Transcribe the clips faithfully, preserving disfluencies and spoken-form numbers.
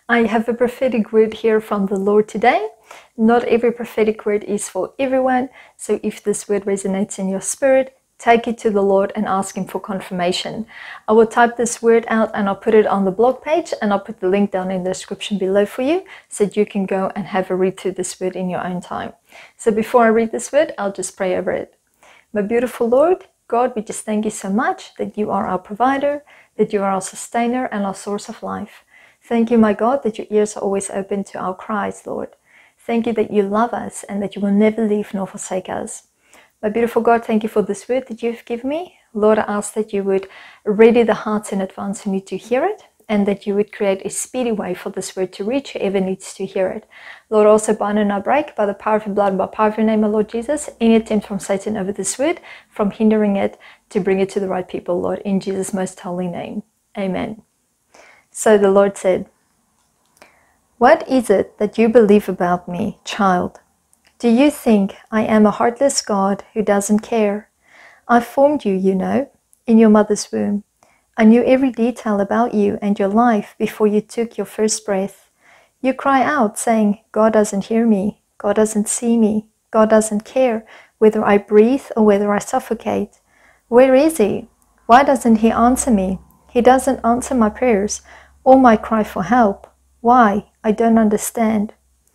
I have a prophetic word here from the Lord today. Not every prophetic word is for everyone, so if this word resonates in your spirit, take it to the Lord and ask Him for confirmation. I will type this word out and I'll put it on the blog page, and I'll put the link down in the description below for you so that you can go and have a read through this word in your own time. So before I read this word, I'll just pray over it. My beautiful Lord, God, we just thank you so much that you are our provider, that you are our sustainer and our source of life. Thank you, my God, that your ears are always open to our cries, Lord. Thank you that you love us and that you will never leave nor forsake us. My beautiful God, thank you for this word that you've given me. Lord, I ask that you would ready the hearts in advance who need to hear it, and that you would create a speedy way for this word to reach whoever needs to hear it. Lord, also bind and I break by the power of your blood and by the power of your name, my Lord Jesus, any attempt from Satan over this word, from hindering it to bring it to the right people, Lord, in Jesus' most holy name. Amen. So the Lord said, "What is it that you believe about me, child? Do you think I am a heartless God who doesn't care? I formed you, you know, in your mother's womb. I knew every detail about you and your life before you took your first breath. You cry out saying, God doesn't hear me, God doesn't see me, God doesn't care whether I breathe or whether I suffocate. Where is He? Why doesn't He answer me? He doesn't answer my prayers or my cry for help. Why? I don't understand."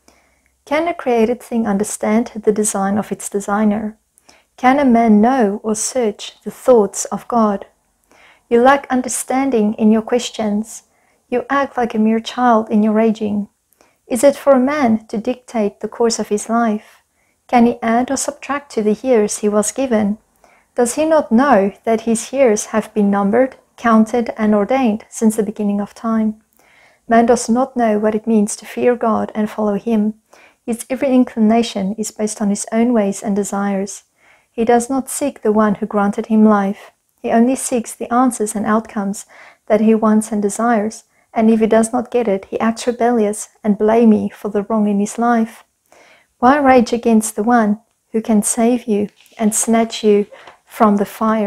Can a created thing understand the design of its designer? Can a man know or search the thoughts of God? You lack understanding in your questions. You act like a mere child in your raging. Is it for a man to dictate the course of his life? Can he add or subtract to the years he was given? Does he not know that his years have been numbered, counted, and ordained since the beginning of time? Man does not know what it means to fear God and follow Him. His every inclination is based on his own ways and desires. He does not seek the one who granted him life. He only seeks the answers and outcomes that he wants and desires, and if he does not get it, he acts rebellious and blamey for the wrong in his life. Why rage against the one who can save you and snatch you from the fire?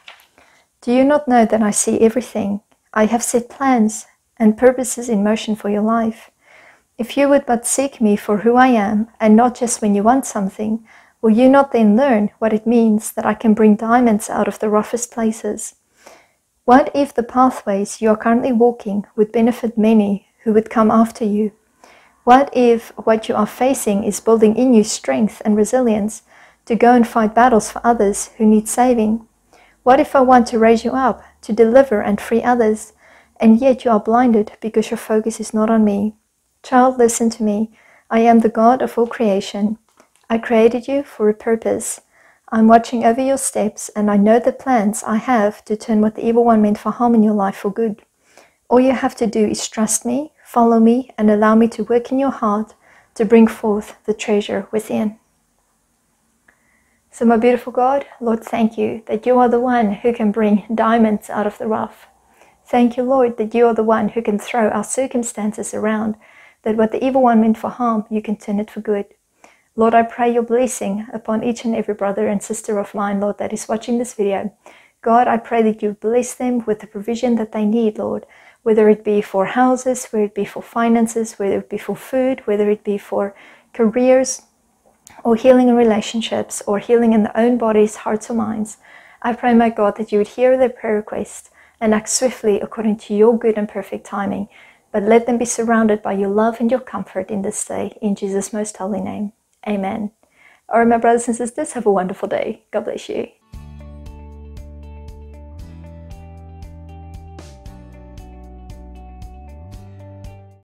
Do you not know that I see everything? I have set plans and purposes in motion for your life. If you would but seek me for who I am, and not just when you want something, will you not then learn what it means that I can bring diamonds out of the roughest places? What if the pathways you are currently walking would benefit many who would come after you? What if what you are facing is building in you strength and resilience to go and fight battles for others who need saving? What if I want to raise you up, to deliver and free others, and yet you are blinded because your focus is not on me? Child, listen to me. I am the God of all creation. I created you for a purpose. I'm watching over your steps, and I know the plans I have to turn what the evil one meant for harm in your life for good. All you have to do is trust me, follow me, and allow me to work in your heart to bring forth the treasure within. So my beautiful God, Lord, thank you that you are the one who can bring diamonds out of the rough. Thank you, Lord, that you are the one who can throw our circumstances around, that what the evil one meant for harm, you can turn it for good. Lord, I pray your blessing upon each and every brother and sister of mine, Lord, that is watching this video. God, I pray that you bless them with the provision that they need, Lord, whether it be for houses, whether it be for finances, whether it be for food, whether it be for careers, or healing in relationships, or healing in their own bodies, hearts, or minds. I pray, my God, that you would hear their prayer requests and act swiftly according to your good and perfect timing. But let them be surrounded by your love and your comfort in this day, in Jesus' most holy name. Amen. All right, my brothers and sisters, have a wonderful day. God bless you.